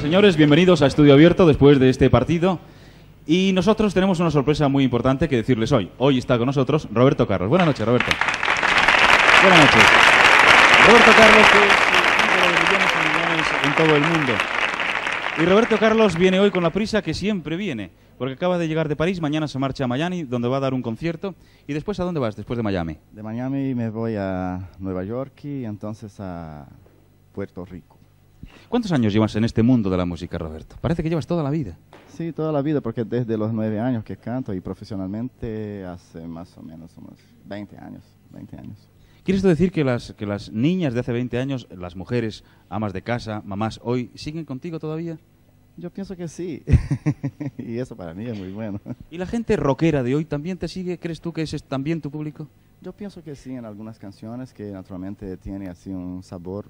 señores, bienvenidos a Estudio Abierto después de este partido. Y nosotros tenemos una sorpresa muy importante que decirles hoy. Hoy está con nosotros Roberto Carlos. Buenas noches, Roberto. Buenas noches. Roberto Carlos, que es ídolo de millones y millones en todo el mundo. Y Roberto Carlos viene hoy con la prisa que siempre viene, porque acaba de llegar de París, mañana se marcha a Miami, donde va a dar un concierto. ¿Y después a dónde vas, después de Miami? De Miami me voy a Nueva York y entonces a Puerto Rico. ¿Cuántos años llevas en este mundo de la música, Roberto? Parece que llevas toda la vida. Sí, toda la vida, porque desde los 9 años que canto y profesionalmente hace más o menos unos 20 años. ¿Quieres decir que las niñas de hace 20 años, las mujeres, amas de casa, mamás, hoy siguen contigo todavía? Yo pienso que sí, y eso para mí es muy bueno. ¿Y la gente rockera de hoy también te sigue? ¿Crees tú que ese es también tu público? Yo pienso que sí, en algunas canciones que naturalmente tiene así un sabor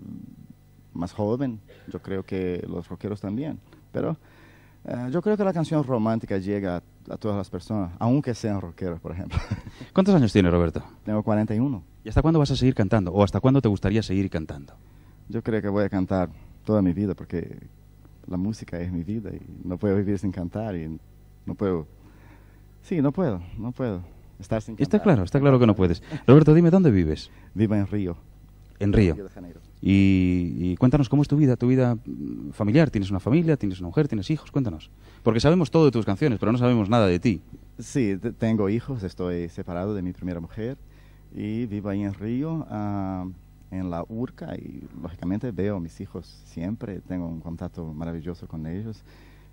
más joven. Yo creo que los rockeros también, pero yo creo que la canción romántica llega a todas las personas, aunque sean rockeros, por ejemplo. ¿Cuántos años tienes, Roberto? Tengo 41. ¿Y hasta cuándo vas a seguir cantando? ¿O hasta cuándo te gustaría seguir cantando? Yo creo que voy a cantar toda mi vida, porque la música es mi vida y no puedo vivir sin cantar y no puedo. Sí, no puedo estar sin cantar. Está claro que no puedes. Roberto, dime, ¿dónde vives? Vivo en Río. En Río. Río de Janeiro. Y cuéntanos cómo es tu vida familiar. ¿Tienes una familia? ¿Tienes una mujer? ¿Tienes hijos? Cuéntanos. Porque sabemos todo de tus canciones, pero no sabemos nada de ti. Sí, tengo hijos, estoy separado de mi primera mujer y vivo ahí en Río, en la Urca, y lógicamente veo a mis hijos siempre, tengo un contacto maravilloso con ellos.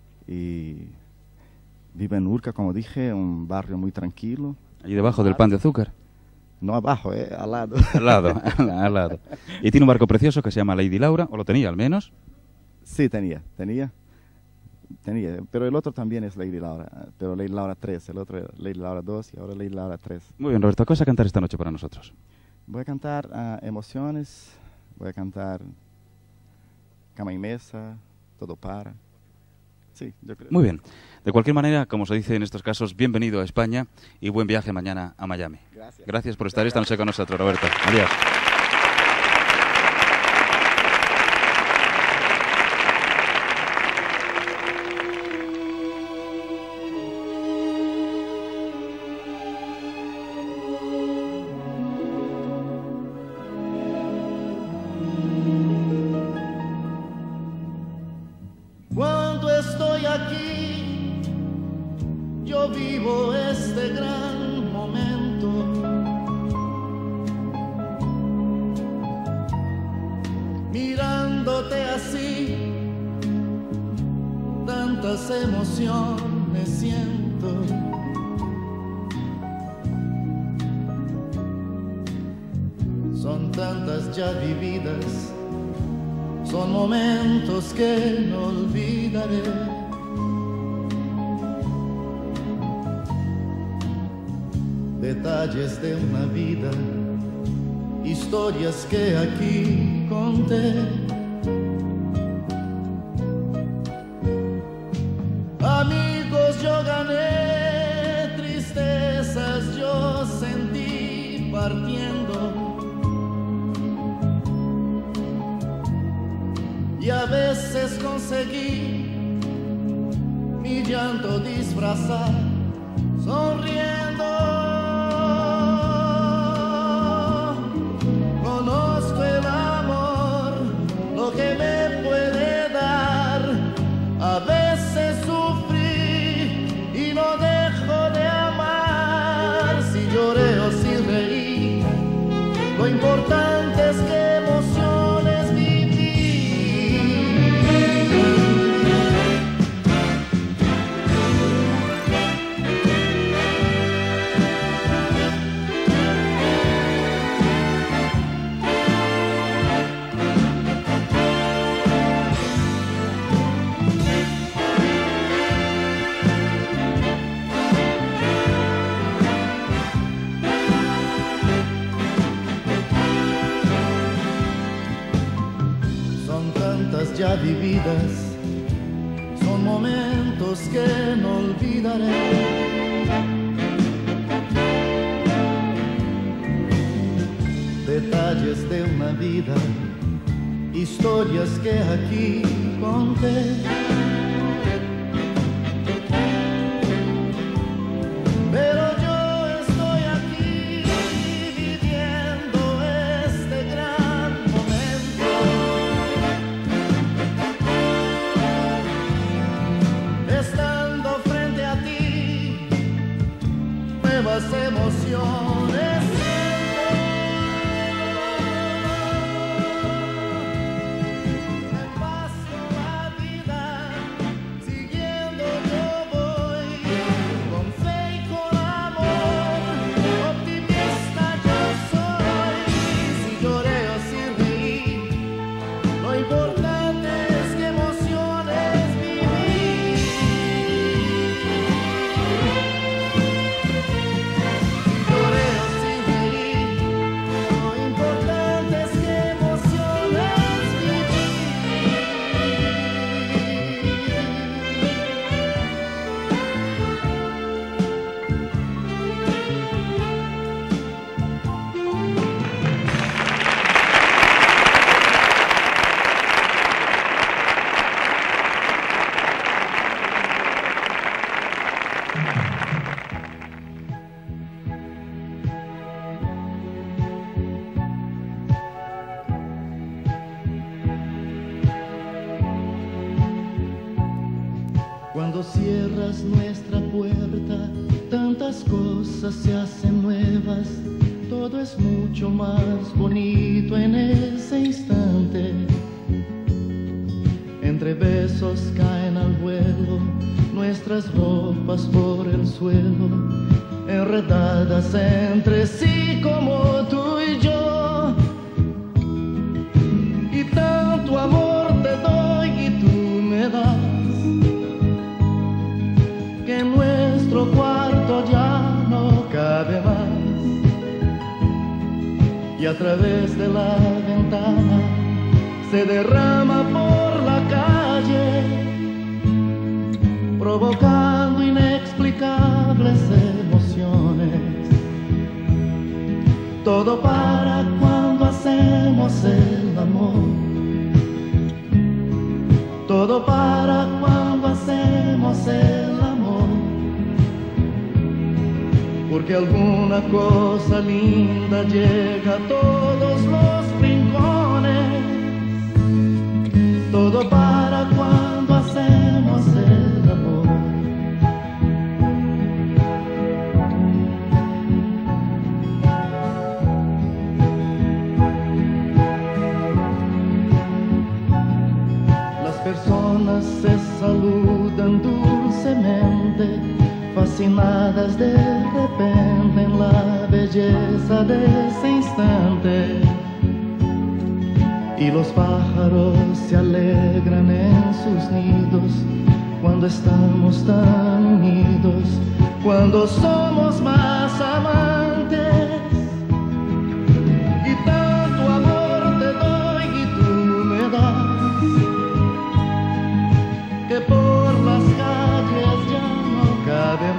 Y vivo en Urca, como dije, un barrio muy tranquilo. Allí debajo del Pan de Azúcar. No abajo, al lado. Al lado. Y tiene un barco precioso que se llama Lady Laura, o lo tenía al menos. Sí, tenía. Pero el otro también es Lady Laura, pero Lady Laura 3, el otro Lady Laura 2 y ahora Lady Laura 3. Muy bien, Roberto, ¿qué vas a cantar esta noche para nosotros? Voy a cantar Emociones, voy a cantar Cama y Mesa, Todo para. Sí, yo creo. Muy bien. De cualquier manera, como se dice en estos casos, bienvenido a España y buen viaje mañana a Miami. Gracias. Gracias por estar esta noche con nosotros, Roberto. Adiós. Cuando estoy aquí, yo vivo este gran momento. Mirándote así, tantas emociones siento. Son tantas ya vividas, son momentos que no olvidaré. Detalles de una vida, historias que aquí conté. Amigos yo gané, tristezas yo sentí partiendo. Y a veces conseguí mi llanto disfrazar sonriendo. Conozco el amor, lo que me puede dar. A veces sufrí y no dejo de amar. Si lloré o si reí, lo importante es que emociones viví. Ya vividas, son momentos que no olvidaré. Detalles de una vida, historias que aquí conté. Pero yo estoy aquí viviendo este gran momento, estando frente a ti, nuevas emociones siento. Despacio la vida, siguiendo yo voy, con fe y con amor, optimista yo soy. Si lloré o si reí, lo importante es que emociones viví. Lloré o si reí, lo importante es que emociones viví. Cuando cierras nuestra puerta, tantas cosas se hacen nuevas. Todo es mucho más bonito en ese instante. Entre besos caen al vuelo nuestras ropas por el suelo, enredadas entre sí como tú y yo. Y tanto amor te doy y tú me das, que en nuestro cuarto ya no cabe más. Y a través de la ventana se derrama por la calle, provocando inexplicables emociones. Todo para cuando hacemos el amor, todo para cuando hacemos el amor, porque alguna cosa linda llega a todos los rincones. Todo para cuando hacemos el amor. Las personas se saludan dulcemente, fascinadas de repente en la belleza de ese instante. Y los pájaros se alegran en sus nidos cuando estamos tan unidos, cuando somos más amantes. Y tanto amor te doy y tú me das, que por las calles ya no cabe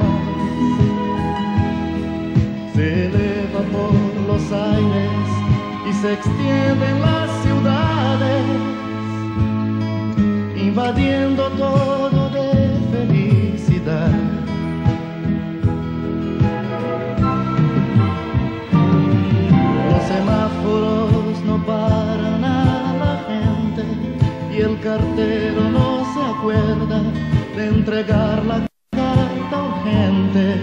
más. Se eleva por los aires y se extiende en las ciudades, invadiendo todo de felicidad. Los semáforos no paran a la gente y el cartero no se acuerda de entregar la carta urgente.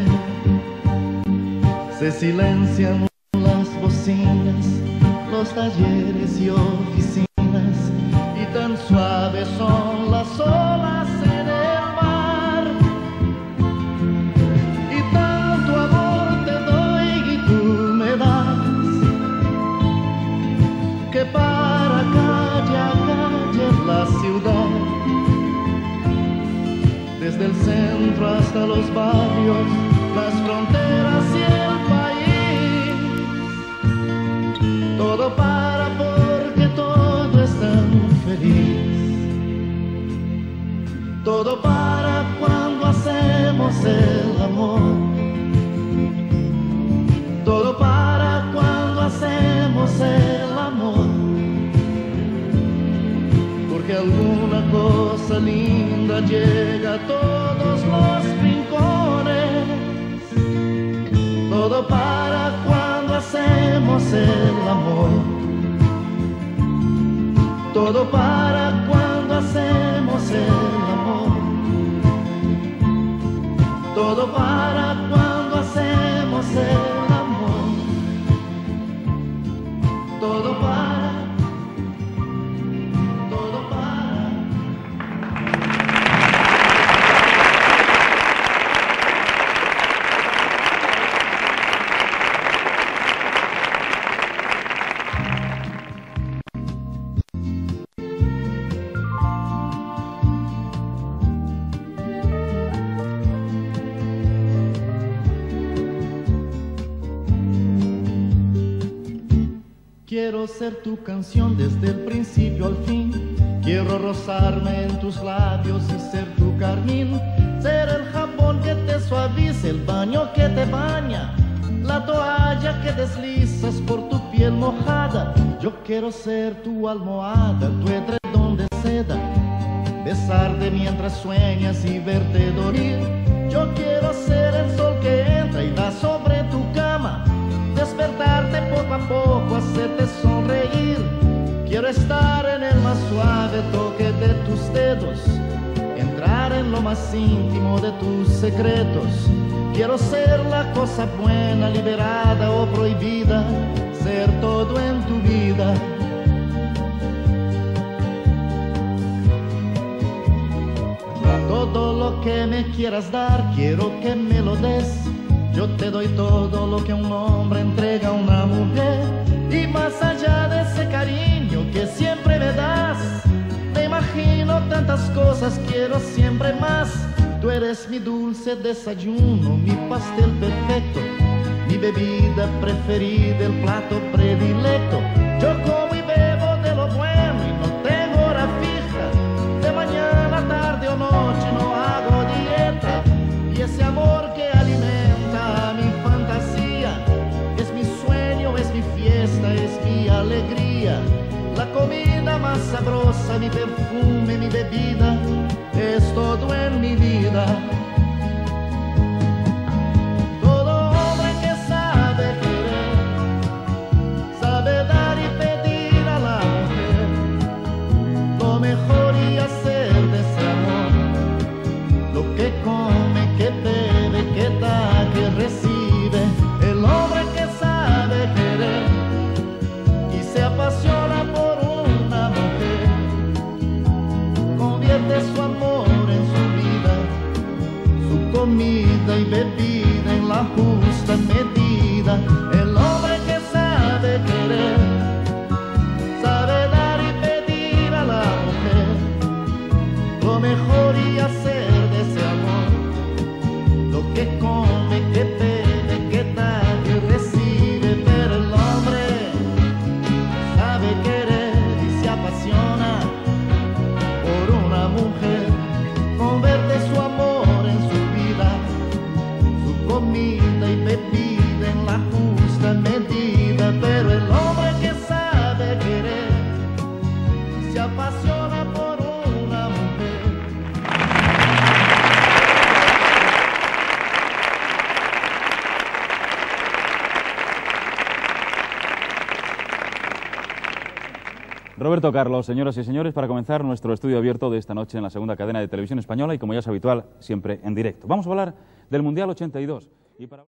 Se silencian las bocinas, los talleres y oficinas, y tan suaves son las olas en el mar. Y tanto amor te doy y tú me das, que para calle a calle la ciudad, desde el centro hasta los barrios, las fronteras y el país, todo para porque todo es tan feliz. Todo para cuando hacemos el amor, todo para cuando hacemos el amor, porque alguna cosa cosa linda llega a todos los rincones. Todo para cuando hacemos el amor. Todo para cuando hacemos el amor. Todo para cuando hacemos el amor. Todo para. Todo para. Quiero ser tu canción desde el principio al fin. Quiero rozarme en tus labios y ser tu carmín. Ser el jabón que te suaviza, el baño que te baña, la toalla que deslizas por tu piel mojada. Yo quiero ser tu almohada, tu edredón de seda, besarte mientras sueñas y verte dormir. Yo quiero ser el sol que entra y va sobre tu cama, despertarte poco a poco, hacerte sonreír. Quiero estar en el más suave toque de tus dedos, entrar en lo más íntimo de tus secretos. Quiero ser la cosa buena, liberada o prohibida, ser todo en tu vida. Todo lo que me quieras dar, quiero que me lo des. Yo te doy todo lo que un hombre entrega a una mujer. Y más allá de ese cariño que siempre me das, te imagino tantas cosas, quiero siempre más. Tú eres mi dulce desayuno, mi pastel perfecto, mi bebida preferida, el plato predilecto. Yo como y bebo de lo bueno y no tengo hora fija. De mañana, tarde o noche no hago dieta. Y ese amor que alimenta mi fantasía es mi sueño, es mi fiesta, es mi alegría. La comida más sabrosa, mi perfume, mi bebida, es todo en mi vida. Todo hombre que sabe querer, sabe dar y pedir a la mujer lo mejor y hacer de ese amor lo que come, que bebe, que da, que recibe. El hombre que sabe querer y se apasiona por una mujer, convierte su amor en su vida, su comida y bebida en la justa medida. El hombre que sabe querer, sabe dar y pedir a la mujer lo mejor y hacer de ese amor lo que come, que bebe, que da, que recibe. Pero el hombre sabe querer y se apasiona por una mujer, convierte su amor en su vida, su comida y bebida en la justa medida. Pero el hombre que sabe querer y se apasiona por una mujer. Roberto Carlos, señoras y señores, para comenzar nuestro estudio abierto de esta noche en la segunda cadena de televisión española y, como ya es habitual, siempre en directo. Vamos a hablar del Mundial 82. Y para...